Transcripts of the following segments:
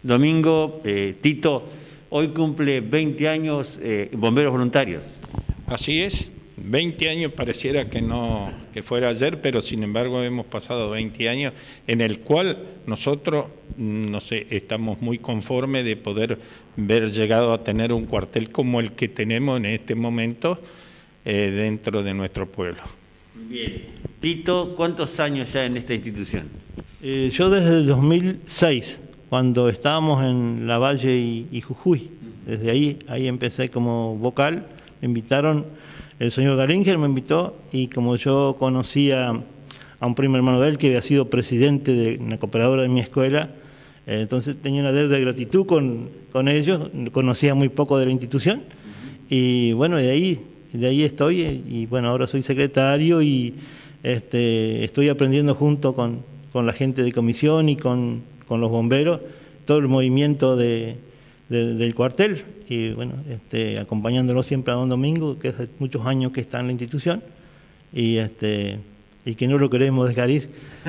Domingo, Tito, hoy cumple 20 años Bomberos Voluntarios. Así es, 20 años pareciera que fuera ayer, pero sin embargo hemos pasado 20 años en el cual nosotros, no sé, estamos muy conformes de poder haber llegado a tener un cuartel como el que tenemos en este momento dentro de nuestro pueblo. Bien. Tito, ¿cuántos años ya en esta institución? Yo desde el 2006, cuando estábamos en Lavalle y Jujuy. Desde ahí empecé como vocal. Me invitaron, el señor Daringer me invitó, y como yo conocía a un primo hermano de él que había sido presidente de una cooperadora de mi escuela, entonces tenía una deuda de gratitud con ellos, conocía muy poco de la institución, y bueno, de ahí estoy, y bueno, ahora soy secretario y estoy aprendiendo junto con la gente de comisión y con los bomberos, todo el movimiento del cuartel, y bueno, acompañándolo siempre a don Domingo, que hace muchos años que está en la institución, y que no lo queremos dejar ir.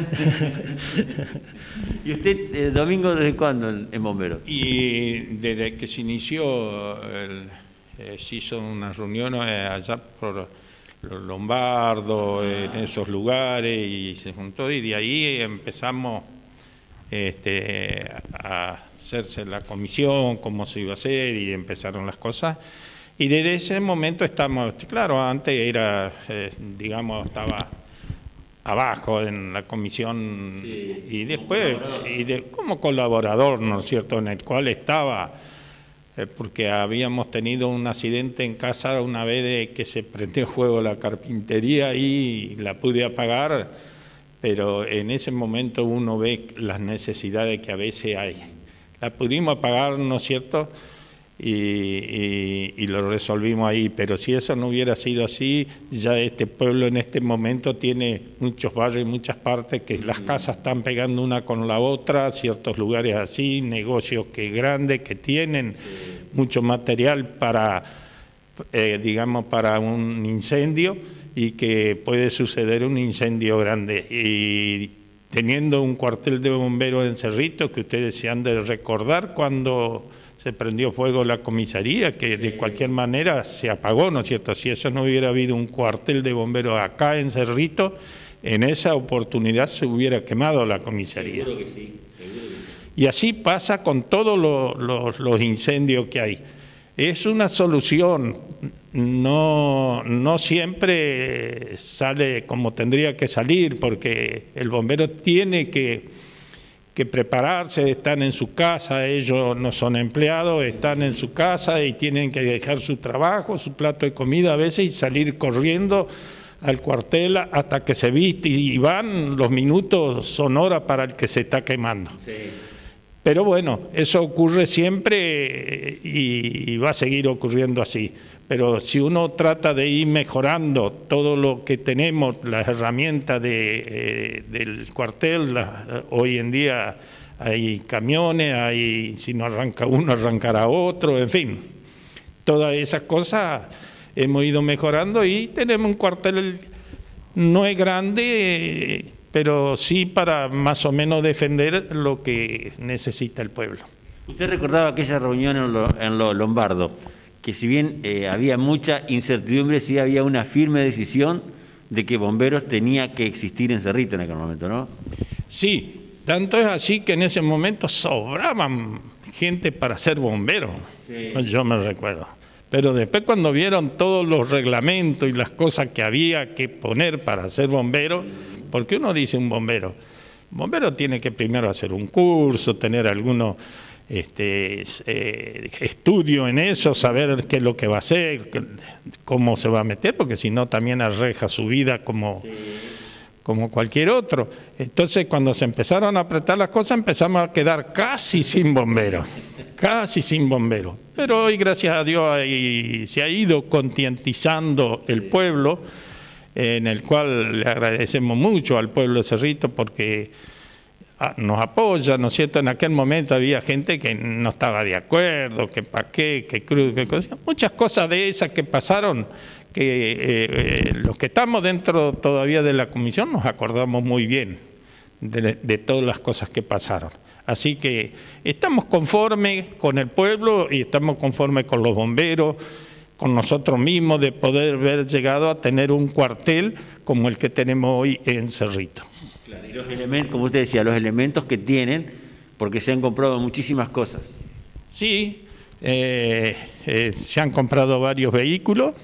¿Y usted, Domingo, desde cuándo en Bomberos? Y desde que se inició, se hizo una reunión allá por los Lombardos, en esos lugares, y se juntó, y de ahí empezamos a hacerse la comisión, cómo se iba a hacer, y empezaron las cosas. Y desde ese momento estamos, claro, antes era, digamos, estaba abajo en la comisión, sí, y después como colaborador, ¿no es cierto?, en el cual estaba, porque habíamos tenido un accidente en casa una vez de que se prendió fuego la carpintería y la pude apagar, pero en ese momento uno ve las necesidades que a veces hay. La pudimos apagar, ¿no es cierto?, y lo resolvimos ahí, pero si eso no hubiera sido así, ya este pueblo en este momento tiene muchos barrios y muchas partes que las casas están pegando una con la otra, ciertos lugares así, negocios grandes que tienen mucho material para, digamos, para un incendio, y que puede suceder un incendio grande. Y teniendo un cuartel de bomberos en Cerrito, que ustedes se han de recordar cuando se prendió fuego la comisaría, que de cualquier manera se apagó, ¿no es cierto? Si eso no hubiera habido un cuartel de bomberos acá en Cerrito, en esa oportunidad se hubiera quemado la comisaría. Seguro que sí, seguro que sí. Y así pasa con todos los incendios que hay. Es una solución, no siempre sale como tendría que salir, porque el bombero tiene que prepararse, están en su casa, ellos no son empleados, están en su casa y tienen que dejar su trabajo, su plato de comida a veces, y salir corriendo al cuartel hasta que se viste, y van, los minutos son horas para el que se está quemando. Sí. Pero bueno, eso ocurre siempre y va a seguir ocurriendo así. Pero si uno trata de ir mejorando todo lo que tenemos, las herramientas del cuartel, hoy en día hay camiones, si no arranca uno, arrancará otro, en fin. Todas esas cosas hemos ido mejorando y tenemos un cuartel, no es grande, pero sí para más o menos defender lo que necesita el pueblo. Usted recordaba aquella reunión en los Lombardos, que si bien había mucha incertidumbre, sí había una firme decisión de que Bomberos tenía que existir en Cerrito en aquel momento, ¿no? Sí, tanto es así que en ese momento sobraban gente para ser bomberos, sí. Yo me recuerdo. Pero después, cuando vieron todos los reglamentos y las cosas que había que poner para ser bombero, porque uno dice un bombero tiene que primero hacer un curso, tener algunos estudio en eso, saber qué es lo que va a hacer, cómo se va a meter, porque si no también arreja su vida como cualquier otro. Entonces, cuando se empezaron a apretar las cosas, empezamos a quedar casi sin bomberos, casi sin bomberos. Pero hoy, gracias a Dios, se ha ido concientizando el pueblo, en el cual le agradecemos mucho al pueblo de Cerrito porque nos apoya, ¿no es cierto? En aquel momento había gente que no estaba de acuerdo, que para qué, que cruz, que cosas, muchas cosas de esas que pasaron, que los que estamos dentro todavía de la comisión nos acordamos muy bien de todas las cosas que pasaron. Así que estamos conformes con el pueblo y estamos conformes con los bomberos, con nosotros mismos, de poder haber llegado a tener un cuartel como el que tenemos hoy en Cerrito. Claro, y los elementos, como usted decía, los elementos que tienen, porque se han comprado muchísimas cosas. Sí, se han comprado varios vehículos,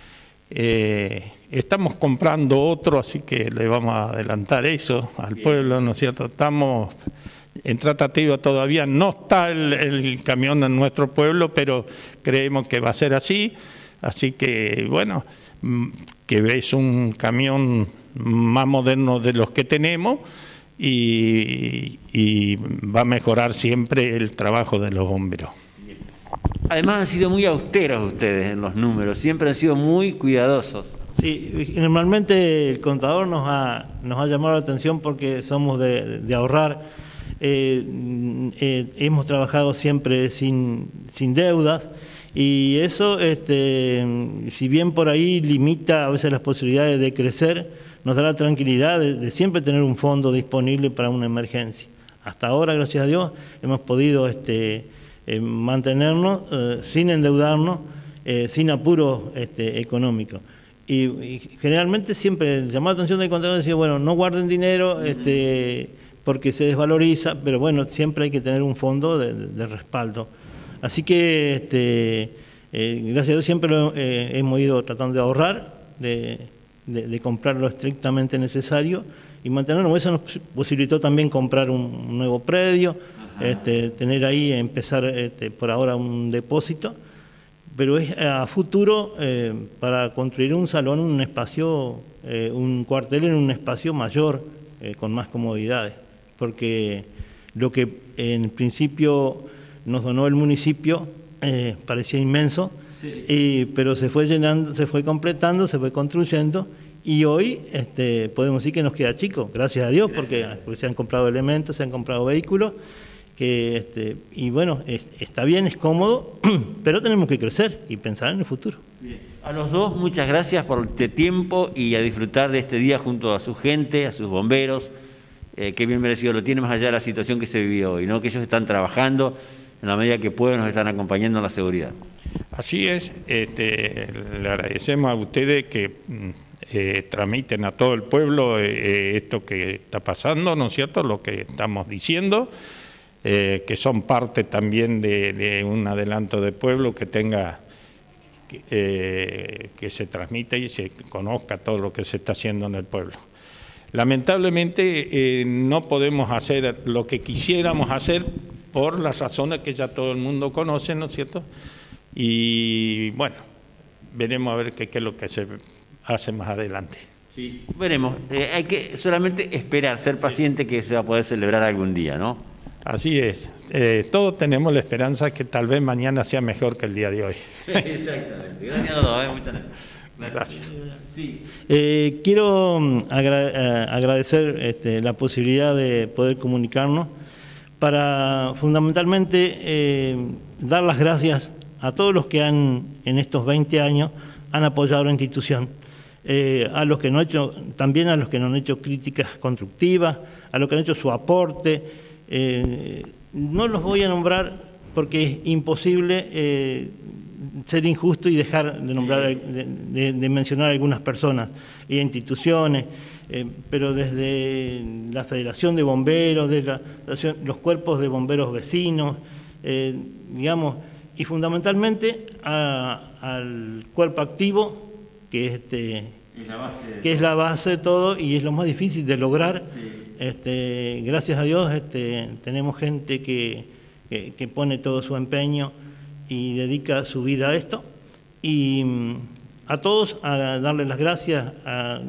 estamos comprando otro, así que le vamos a adelantar eso al pueblo, ¿no es cierto? Estamos en tratativa, todavía no está el camión en nuestro pueblo, pero creemos que va a ser así, así que bueno, que es un camión más moderno de los que tenemos y va a mejorar siempre el trabajo de los bomberos. Además han sido muy austeros ustedes en los números, siempre han sido muy cuidadosos. Sí, normalmente el contador nos ha llamado la atención porque somos de ahorrar. Hemos trabajado siempre sin deudas y eso, si bien por ahí limita a veces las posibilidades de crecer, nos da la tranquilidad de siempre tener un fondo disponible para una emergencia. Hasta ahora, gracias a Dios, hemos podido mantenernos sin endeudarnos, sin apuro económico. Y generalmente siempre llamó la atención del contador y decía, bueno, no guarden dinero porque se desvaloriza, pero bueno, siempre hay que tener un fondo de respaldo. Así que, gracias a Dios, siempre hemos ido tratando de ahorrar, de comprar lo estrictamente necesario y mantenernos. Eso nos posibilitó también comprar un nuevo predio, tener ahí, empezar por ahora un depósito, pero es a futuro para construir un salón, un espacio, un cuartel en un espacio mayor, con más comodidades, porque lo que en principio nos donó el municipio parecía inmenso, sí. Pero se fue llenando, se fue completando, se fue construyendo y hoy podemos decir que nos queda chico, gracias a Dios, porque se han comprado elementos, se han comprado vehículos, y bueno, está bien, es cómodo, pero tenemos que crecer y pensar en el futuro. Bien. A los dos, muchas gracias por este tiempo y a disfrutar de este día junto a su gente, a sus bomberos. Qué bien merecido lo tiene, más allá de la situación que se vive hoy, ¿no? Que ellos están trabajando en la medida que pueden, nos están acompañando en la seguridad. Así es, le agradecemos a ustedes que tramiten a todo el pueblo esto que está pasando, ¿no es cierto?, lo que estamos diciendo, que son parte también de un adelanto de pueblo que tenga, que se transmita y se conozca todo lo que se está haciendo en el pueblo. Lamentablemente no podemos hacer lo que quisiéramos hacer por las razones que ya todo el mundo conoce, ¿no es cierto? Y bueno, veremos a ver qué es lo que se hace más adelante. Sí, veremos. Hay que solamente esperar, ser paciente, que se va a poder celebrar algún día, ¿no? Así es. Todos tenemos la esperanza que tal vez mañana sea mejor que el día de hoy. Exactamente. Gracias a todos. Muchas gracias. Sí. Quiero agradecer la posibilidad de poder comunicarnos para fundamentalmente dar las gracias a todos los que en estos 20 años han apoyado la institución, a los que no han hecho, también a los que no han hecho críticas constructivas, a los que han hecho su aporte. No los voy a nombrar porque es imposible ser injusto y dejar de nombrar, de mencionar a algunas personas e instituciones, pero desde la Federación de Bomberos, los cuerpos de bomberos vecinos, digamos, y fundamentalmente al cuerpo activo, que es la base de todo y es lo más difícil de lograr. Sí. Gracias a Dios tenemos gente que pone todo su empeño y dedica su vida a esto. Y a todos a darles las gracias a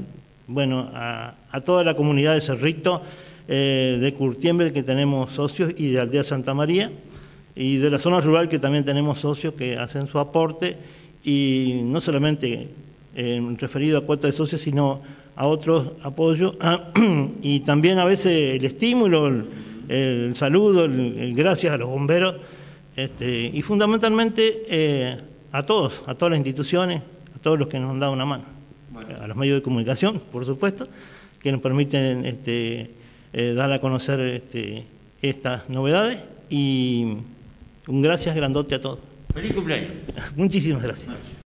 toda la comunidad de Cerrito, de Curtiembre, que tenemos socios, y de Aldea Santa María, y de la zona rural, que también tenemos socios que hacen su aporte, y no solamente referido a cuota de socios, sino a otros apoyos, y también a veces el estímulo, el saludo, el gracias a los bomberos, y fundamentalmente a todas las instituciones, a todos los que nos han dado una mano, a los medios de comunicación, por supuesto, que nos permiten dar a conocer estas novedades y un gracias grandote a todos. Feliz cumpleaños. Muchísimas gracias.